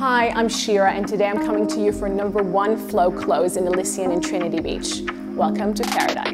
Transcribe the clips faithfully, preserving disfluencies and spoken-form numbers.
Hi, I'm Shira, and today I'm coming to you for number one flow close in Elysian in Trinity Beach. Welcome to paradise.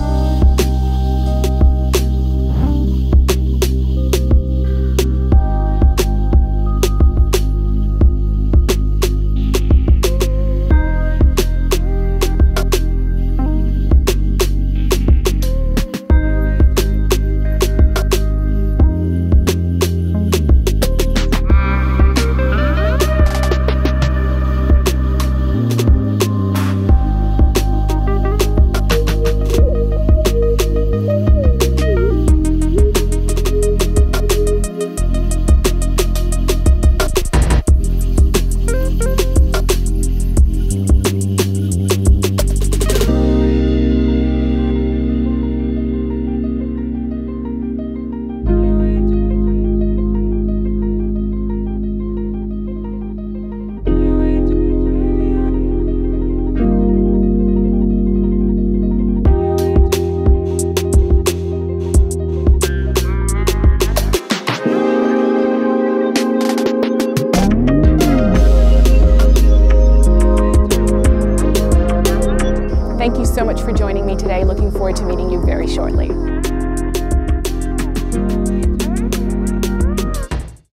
Thank you so much for joining me today. Looking forward to meeting you very shortly.